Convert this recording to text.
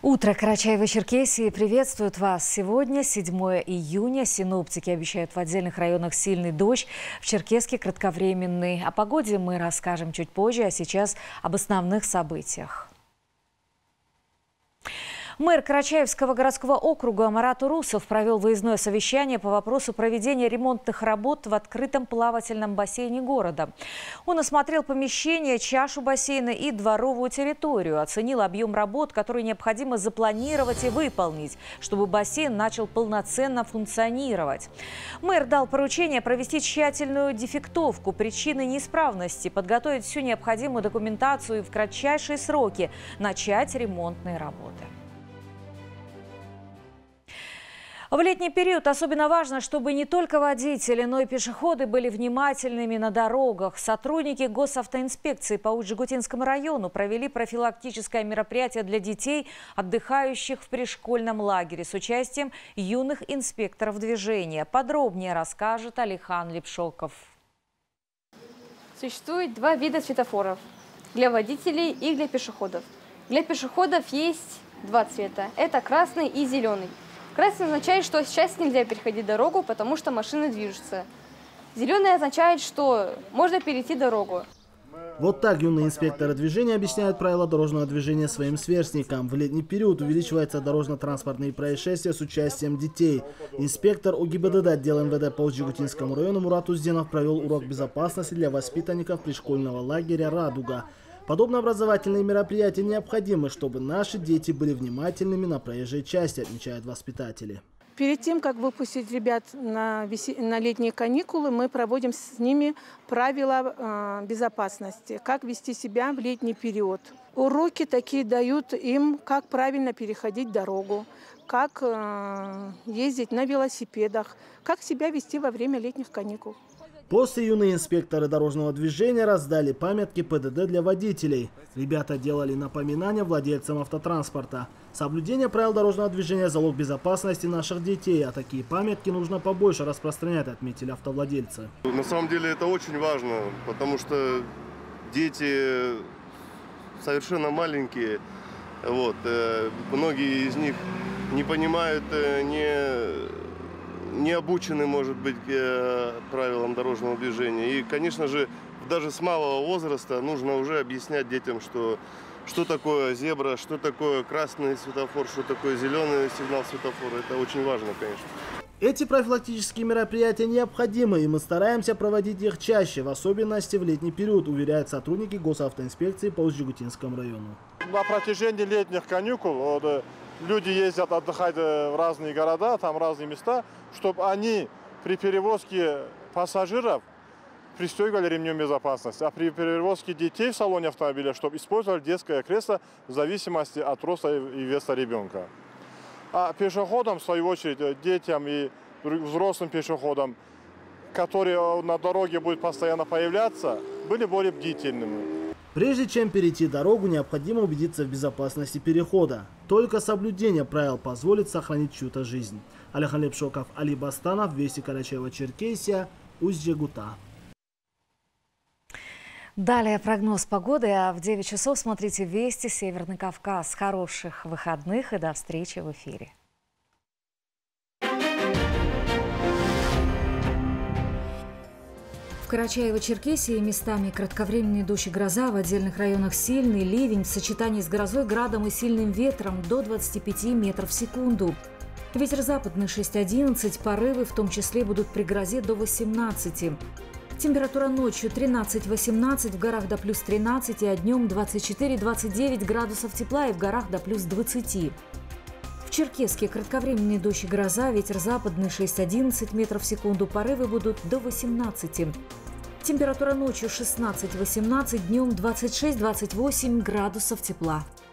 Утро, Карачаево-Черкесии приветствует вас. Сегодня, 7 июня, синоптики обещают в отдельных районах сильный дождь, в Черкесске кратковременный. О погоде мы расскажем чуть позже, а сейчас об основных событиях. Мэр Карачаевского городского округа Марат Урусов провел выездное совещание по вопросу проведения ремонтных работ в открытом плавательном бассейне города. Он осмотрел помещение, чашу бассейна и дворовую территорию, оценил объем работ, которые необходимо запланировать и выполнить, чтобы бассейн начал полноценно функционировать. Мэр дал поручение провести тщательную дефектовку, причины неисправности, подготовить всю необходимую документацию и в кратчайшие сроки начать ремонтные работы. В летний период особенно важно, чтобы не только водители, но и пешеходы были внимательными на дорогах. Сотрудники госавтоинспекции по Усть-Жигутинскому району провели профилактическое мероприятие для детей, отдыхающих в пришкольном лагере, с участием юных инспекторов движения. Подробнее расскажет Алихан Лепшоков. Существует два вида светофоров – для водителей и для пешеходов. Для пешеходов есть два цвета – это красный и зеленый. Красный означает, что сейчас нельзя переходить дорогу, потому что машины движутся. Зеленый означает, что можно перейти дорогу. Вот так юные инспекторы движения объясняют правила дорожного движения своим сверстникам. В летний период увеличиваются дорожно-транспортные происшествия с участием детей. Инспектор УГИБДД отдела МВД по Усть-Жигутинскому району Мурат Узденов провел урок безопасности для воспитанников пришкольного лагеря «Радуга». Подобные образовательные мероприятия необходимы, чтобы наши дети были внимательными на проезжей части, отмечают воспитатели. Перед тем, как выпустить ребят на летние каникулы, мы проводим с ними правила безопасности, как вести себя в летний период. Уроки такие дают им, как правильно переходить дорогу, как ездить на велосипедах, как себя вести во время летних каникул. После юные инспекторы дорожного движения раздали памятки ПДД для водителей. Ребята делали напоминания владельцам автотранспорта. Соблюдение правил дорожного движения – залог безопасности наших детей, а такие памятки нужно побольше распространять, отметили автовладельцы. На самом деле это очень важно, потому что дети совершенно маленькие. Многие из них не понимают, не обучены, может быть, правилам дорожного движения. И, конечно же, даже с малого возраста нужно уже объяснять детям, что такое зебра, что такое красный светофор, что такое зеленый сигнал светофора. Это очень важно, конечно. Эти профилактические мероприятия необходимы, и мы стараемся проводить их чаще, в особенности в летний период, уверяют сотрудники госавтоинспекции по Усть-Жигутинскому району. На протяжении летних каникул люди ездят отдыхать в разные города, там разные места, чтобы они при перевозке пассажиров пристегивали ремнем безопасности, а при перевозке детей в салоне автомобиля, чтобы использовали детское кресло в зависимости от роста и веса ребенка. А пешеходам, в свою очередь, детям и взрослым пешеходам, которые на дороге будут постоянно появляться, были более бдительными. Прежде чем перейти дорогу, необходимо убедиться в безопасности перехода. Только соблюдение правил позволит сохранить чью-то жизнь. Алихан Лепшоков, Али Бастанов, Вести Карачаево-Черкесия, Усть-Жигута. Далее прогноз погоды, а в 9 часов смотрите Вести Северный Кавказ. Хороших выходных и до встречи в эфире. В Карачаево-Черкесии местами кратковременный дождь и гроза, в отдельных районах сильный ливень в сочетании с грозой, градом и сильным ветром до 25 метров в секунду. Ветер западный 6-11, порывы в том числе будут при грозе до 18. Температура ночью 13-18, в горах до плюс 13, а днем 24-29 градусов тепла и в горах до плюс 20. В Черкесске кратковременный дождь и гроза, ветер западный 6-11 метров в секунду, порывы будут до 18. Температура ночью 16-18, днем 26-28 градусов тепла.